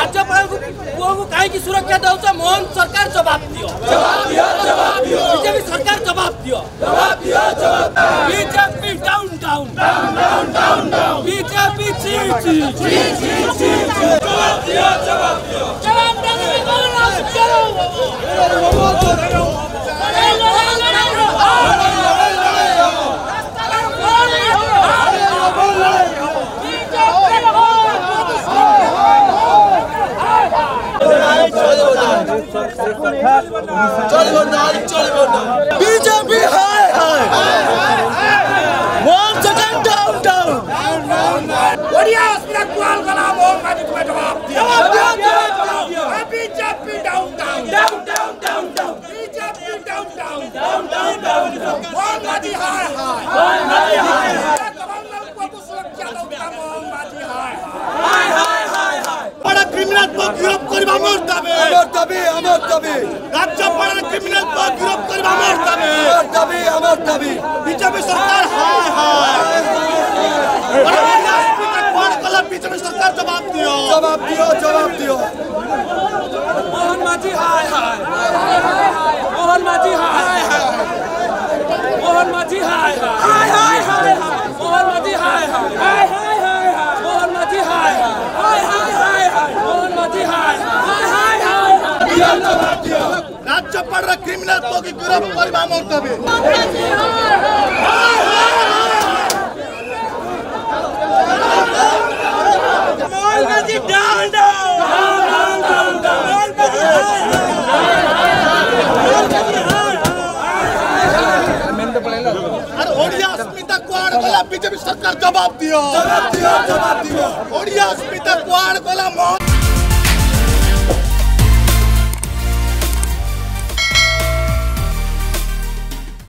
राज्यपाल को कहीं सुरक्षा दौच मोहन सरकार जवाब दियो बीजेपी सरकार जवाब दियो बीजेपी डाउन डाउन बीजेपी जवाब दियो बीजेपी हाय मोहन सरकार डाउन डाउन ओडिया अस्पताल कुआल गला मोहन माजी को जवाब दियो BJP down down BJP down Mohan Majhi हाय को सुरक्षा दौता मोहन माजी हाय बड़ा क्रिमिनल को गिरफ्त करबा हमर दाबी राज्य बड़ा क्रिमिनल को गिरफ्त करबा हमर दाबी बीजेपी सरकार हाय बीजेपी सरकार जवाब दियो मोहन माजी हाय मोहन माजी हाय मोहन माजी हाय मोहन माजी हाय मोहन माजी हाय मोहन माजी हाय राज्य पड़ क्रिमिनल को गिरफ्त करबा हमर दाबी मोहन माजी डाउन ओडिया अस्मिता कुआड़ गला बीजेपी सरकार जवाब दियो ओडिया अस्मिता कुआड़ गला